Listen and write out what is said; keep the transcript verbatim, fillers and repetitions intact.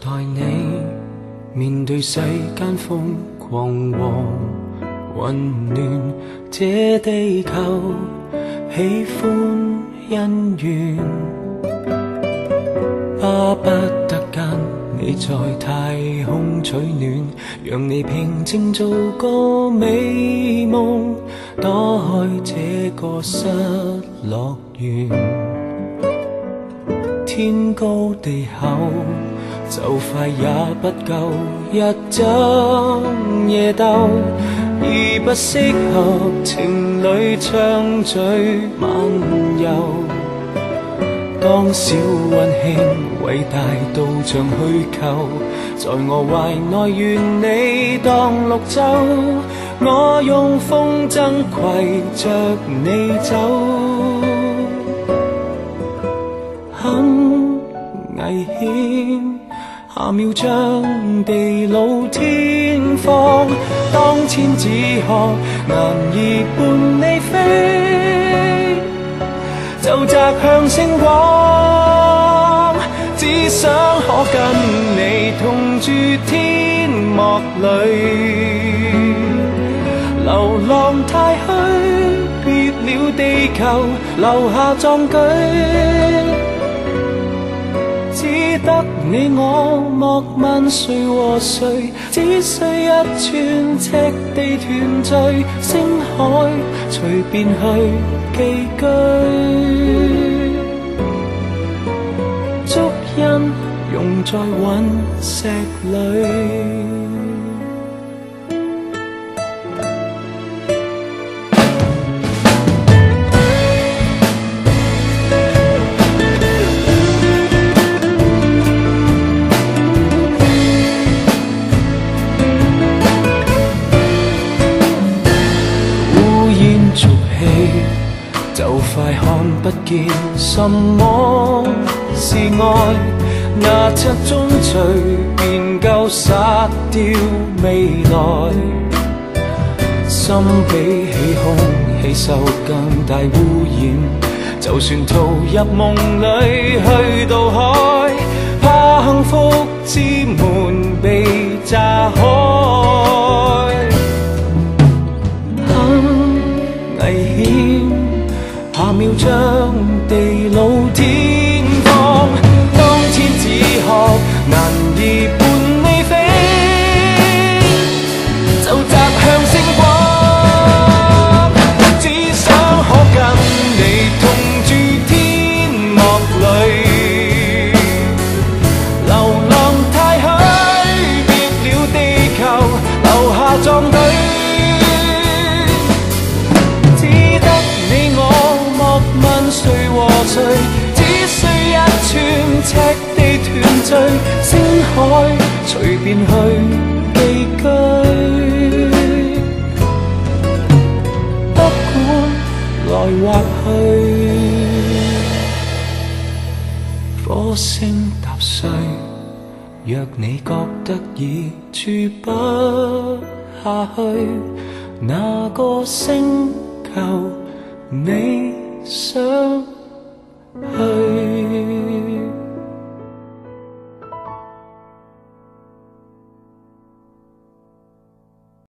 你，面對世間瘋狂和混亂，這地球喜歡恩怨，巴不得跟你在太空取暖，讓你平靜做個美夢，躲開這個失樂園。天高地厚，就快也不夠一爭夜鬥，而不適合情侶暢聚漫遊。當小溫馨偉大到像虛構，在我懷內願你當綠洲，我用風箏攜着你走。很危險，下秒將地老天荒，當千紙鶴難以伴你飛，就擲向星光，只想可跟你同住天幕裏，流浪太虛，別了地球，留下壯舉。只得你我莫問誰和誰，只需一寸赤地團聚，星海隨便去寄居，足印融在隕石裏。就快看不見什麼是愛，牙刷中隨便夠殺掉未來，心比起空氣受更大污染，就算逃入夢裏去到海，怕幸福之門被炸開。很危險，下秒將地老天荒，當千紙鶴難以伴你飛，就擲向星光，只想可跟你同住天幕裏，流浪太虛，別了地球，留下壯舉。誰和誰，只需一寸赤地團聚，星海隨便去寄居，不管來或去。火星踏碎，若你覺得已住不下去，那個星球你想去？